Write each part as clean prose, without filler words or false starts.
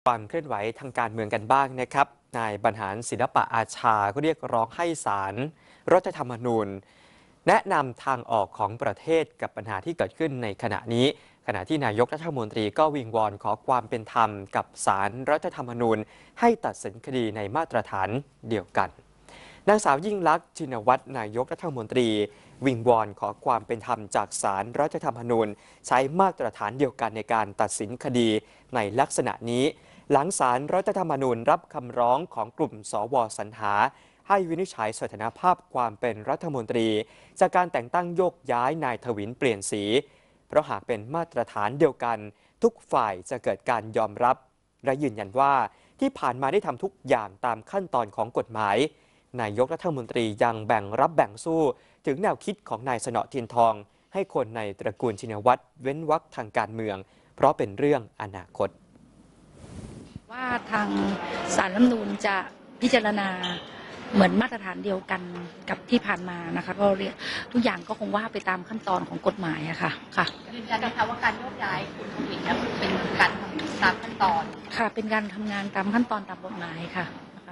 ความเคลื่อนไหวทางการเมืองกันบ้างนะครับนายบรรหารศิลปะอาชาก็เรียกร้องให้ศาลรัฐธรรมนูญแนะนำทางออกของประเทศกับปัญหาที่เกิดขึ้นในขณะนี้ขณะที่นายกรัฐมนตรีก็วิงวอนขอความเป็นธรรมกับศาลรัฐธรรมนูญให้ตัดสินคดีในมาตรฐานเดียวกันนางสาวยิ่งลักษณ์ชินวัตรนายกรัฐมนตรีวิงวอนขอความเป็นธรรมจากศาลรัฐธรรมนูญใช้มาตรฐานเดียวกันในการตัดสินคดีในลักษณะนี้หลังศาลรัฐธรรมนูญรับคำร้องของกลุ่มสว.สรรหาให้วินิจฉัยสถานภาพความเป็นรัฐมนตรีจากการแต่งตั้งโยกย้ายนายถวินเปลี่ยนสีเพราะหากเป็นมาตรฐานเดียวกันทุกฝ่ายจะเกิดการยอมรับและยืนยันว่าที่ผ่านมาได้ทำทุกอย่างตามขั้นตอนของกฎหมายนายกรัฐมนตรียังแบ่งรับแบ่งสู้ถึงแนวคิดของนายสนอเทียนทองให้คนในตระกูลชินวัตรเว้นวรรคทางการเมืองเพราะเป็นเรื่องอนาคตว่าทางศาลรัฐธรรมนูญจะพิจารณาเหมือนมาตรฐานเดียวกันกับที่ผ่านมานะคะก็เรียกทุกอย่างก็คงว่าไปตามขั้นตอนของกฎหมายอะค่ะยืนยันนะคะว่าการโยกย้ายคุณทวินเนี่ยเป็นการทำตามขั้นตอนค่ะเป็นการทำงานตามขั้นตอนตามกฎหมายค่ะ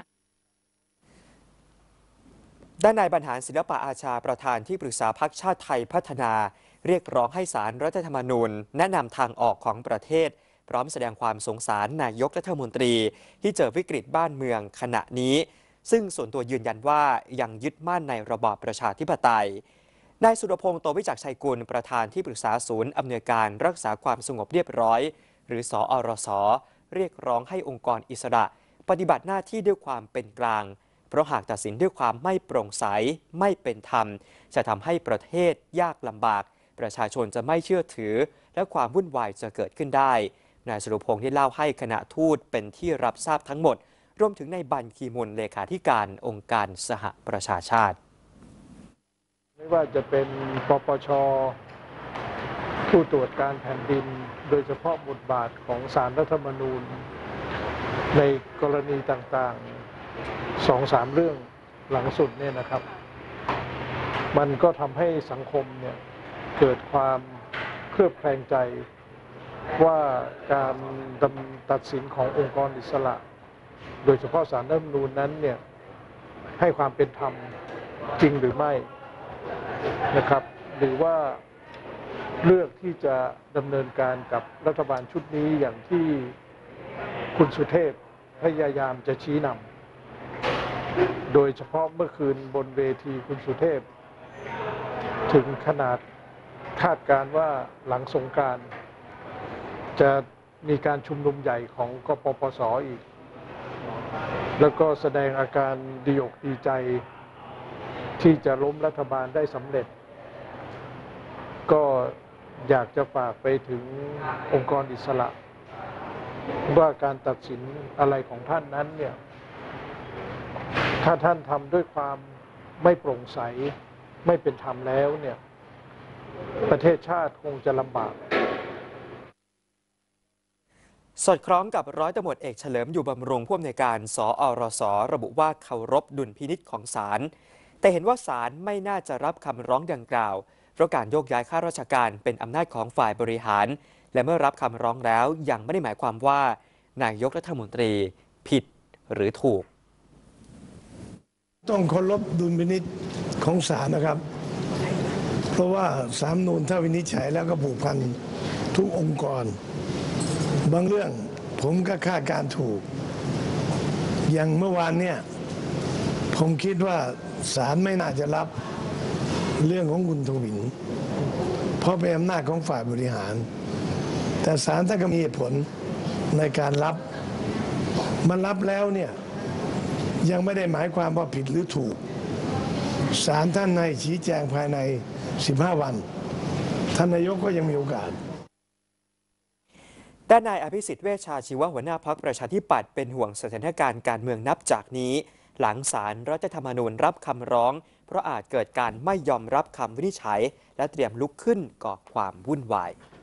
ด้านนายบรรหารศิลปะอาชาประธานที่ปรึกษาพรรคชาติไทยพัฒนาเรียกร้องให้ศาลรัฐธรรมนูญแนะนำทางออกของประเทศพร้อมแสดงความสงสารนายกรัฐมนตรีที่เจอวิกฤตบ้านเมืองขณะนี้ซึ่งส่วนตัวยืนยันว่ายังยึดมั่นในระบอบประชาธิปไตยนายสุรพงษ์โตวิจักรชัยกุลประธานที่ปรึกษาศูนย์อำนวยการรักษาความสงบเรียบร้อยหรือสอรสเรียกร้องให้องค์กรอิสระปฏิบัติหน้าที่ด้วยความเป็นกลางเพราะหากตัดสินด้วยความไม่โปร่งใสไม่เป็นธรรมจะทำให้ประเทศยากลำบากประชาชนจะไม่เชื่อถือและความวุ่นวายจะเกิดขึ้นได้นายสุรพงษ์ได้เล่าให้คณะทูตเป็นที่รับทราบทั้งหมดรวมถึงในบันคีมุนเลขาธิการองค์การสหประชาชาติไม่ว่าจะเป็นปปช.ผู้ตรวจการแผ่นดินโดยเฉพาะบทบาทของศาลรัฐธรรมนูญในกรณีต่างๆ 2-3 เรื่องหลังสุดเนี่ยนะครับมันก็ทำให้สังคมเนี่ยเกิดความเคลือบแคลงใจว่าการตัดสินขององค์กรอิสระโดยเฉพาะศาลรัฐธรรมนูญนั้นเนี่ยให้ความเป็นธรรมจริงหรือไม่นะครับหรือว่าเลือกที่จะดำเนินการกับรัฐบาลชุดนี้อย่างที่คุณสุเทพพยายามจะชี้นำโดยเฉพาะเมื่อคืนบนเวทีคุณสุเทพถึงขนาดคาดการณ์ว่าหลังสงกรานต์จะมีการชุมนุมใหญ่ของกปปส.อีกแล้วก็แสดงอาการดีอกดีใจที่จะล้มรัฐบาลได้สำเร็จก็อยากจะฝากไปถึงองค์กรอิสระว่าการตัดสินอะไรของท่านนั้นเนี่ยถ้าท่านทำด้วยความไม่โปร่งใสไม่เป็นธรรมแล้วเนี่ยประเทศชาติคงจะลำบากสอดคล้องกับร้อยตำรวจเอกเฉลิมอยู่บำรุงผู้อำนวยการสอรสระบุว่าเคารพดุลพินิจของศาลแต่เห็นว่าศาลไม่น่าจะรับคำร้องดังกล่าวเพราะการโยกย้ายข้าราชการเป็นอำนาจของฝ่ายบริหารและเมื่อรับคำร้องแล้วยังไม่ได้หมายความว่านายกรัฐมนตรีผิดหรือถูกต้องเคารพดุลพินิจของศาลนะครับเพราะว่าศาลรัฐธรรมนูญถ้าวินิจฉัยแล้วก็ผูกพันทุกองค์กรบางเรื่องผมก็คาดการถูกอย่างเมื่อวานเนี่ยผมคิดว่าศาลไม่น่าจะรับเรื่องของคุณทวินเพราะเป็นอำนาจของฝ่ายบริหารแต่ศาลท่านก็มีเหตุผลในการรับมันรับแล้วเนี่ยยังไม่ได้หมายความว่าผิดหรือถูกศาลท่านให้ชี้แจงภายใน15 วันท่านนายกก็ยังมีโอกาสด้านนายอภิสิทธิ์เวชชาชีวะหัวหน้าพรรคประชาธิปัตย์เป็นห่วงสถานการณ์การเมืองนับจากนี้หลังศาลรัฐธรรมนูญรับคำร้องเพราะอาจเกิดการไม่ยอมรับคำวินิจฉัยและเตรียมลุกขึ้นก่อความวุ่นวาย